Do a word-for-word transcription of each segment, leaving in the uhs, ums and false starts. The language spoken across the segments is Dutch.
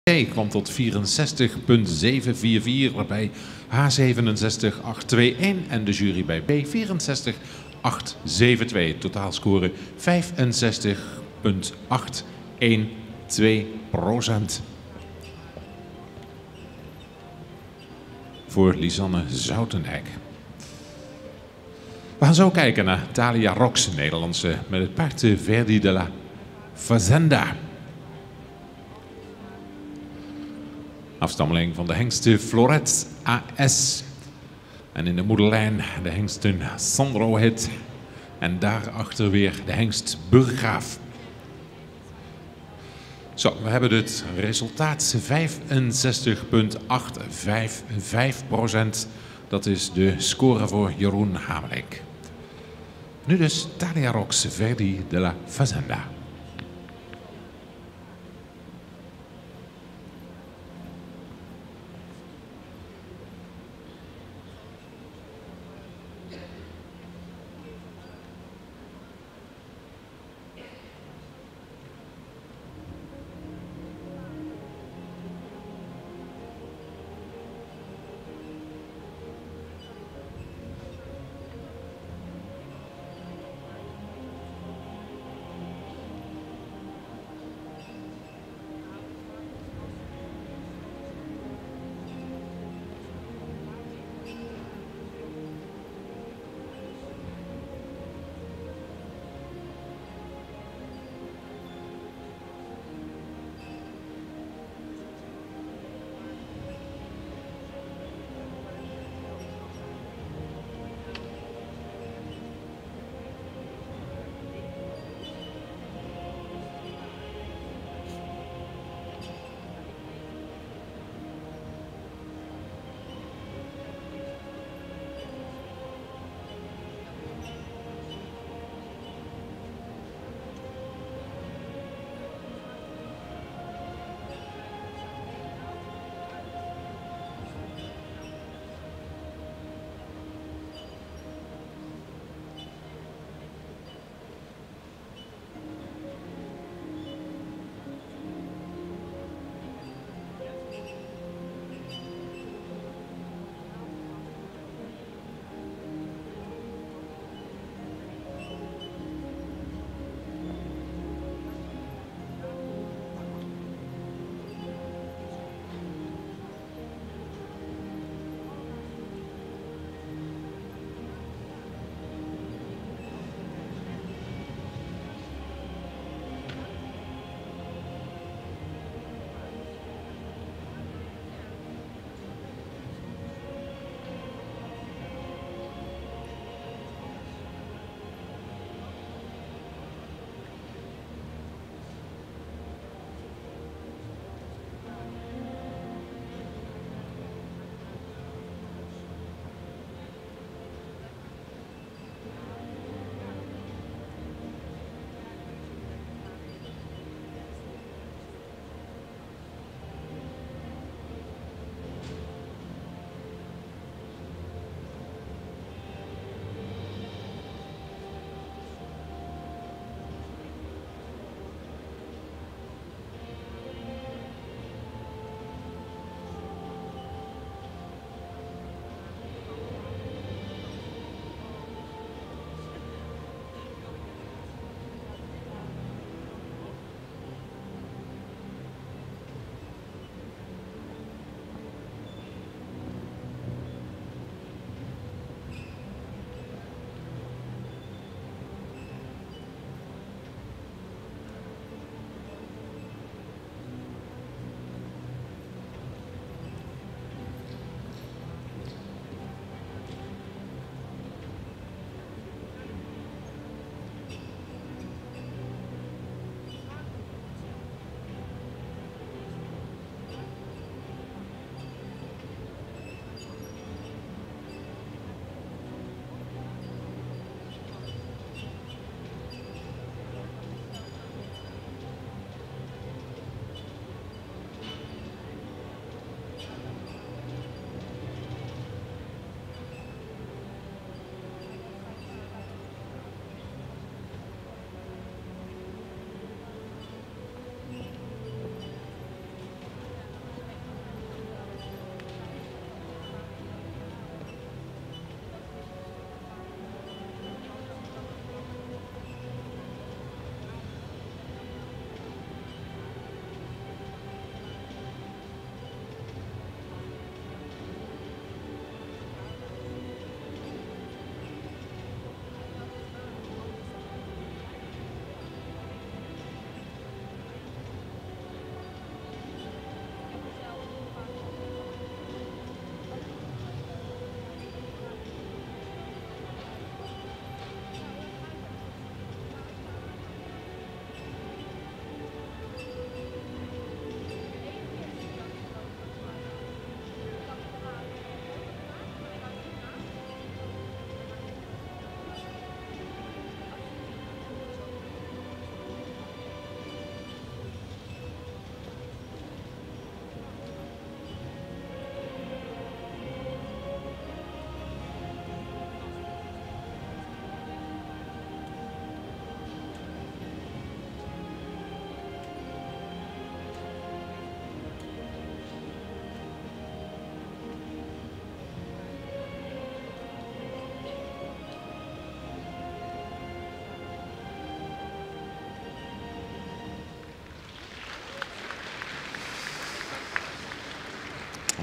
C kwam tot vierenzestig komma zeven vier vier, waarbij H zevenenzestig komma acht twee een en de jury bij B vierenzestig komma acht zeven twee. Totaalscore vijfenzestig komma acht een twee procent. Voor Lisanne Zoutenek. We gaan zo kijken naar Thalia Rox, Nederlandse, met het paard Verdi de la Fazenda. Afstammeling van de hengsten Florets A S. En in de moederlijn de hengsten Sandro Hit. En daarachter weer de hengst Burggraaf. Zo, we hebben het resultaat vijfenzestig komma acht vijf vijf procent. Dat is de score voor Jeroen Hamelink. Nu dus Thalia Rox, Verdi de la Fazenda.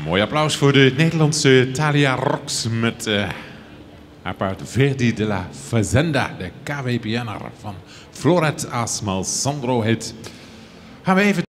Mooi applaus voor de Nederlandse Thalia Rox met uh, haar paard Verdi de la Fazenda, de K W P N'er van Floret Asmal Sandro Hit. Gaan we even